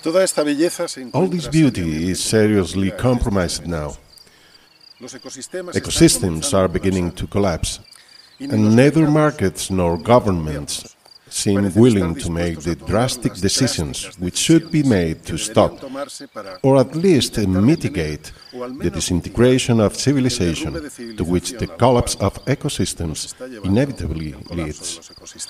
All this beauty is seriously compromised now. Ecosystems are beginning to collapse, and neither markets nor governments seem willing to make the drastic decisions which should be made to stop, or at least mitigate, the disintegration of civilization to which the collapse of ecosystems inevitably leads.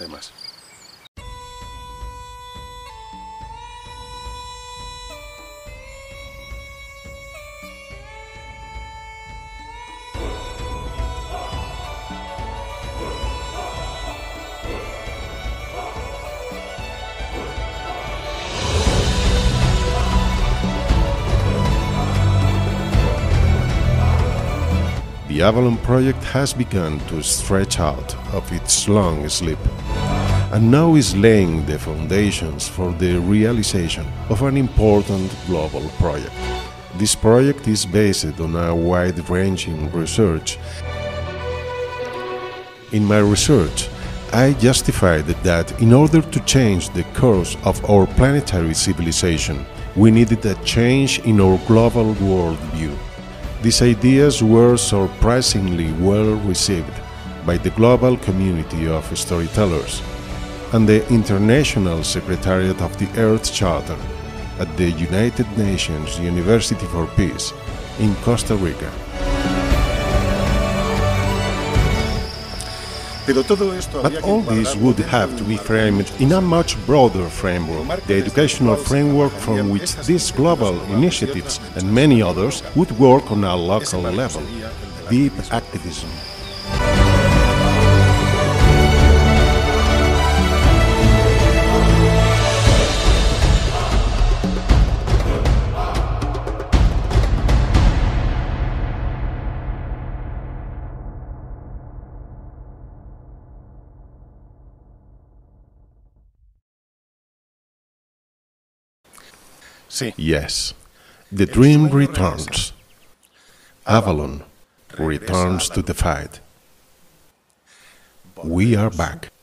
The Avalon Project has begun to stretch out of its long sleep, and now is laying the foundations for the realization of an important global project. This project is based on a wide-ranging research. In my research, I justified that in order to change the course of our planetary civilization, we needed a change in our global worldview. These ideas were surprisingly well received by the global community of storytellers and the International Secretariat of the Earth Charter at the United Nations University for Peace in Costa Rica. But all this would have to be framed in a much broader framework, the educational framework from which these global initiatives and many others would work on a local level, deep activism. Yes, the dream returns. Avalon returns to the fight. We are back.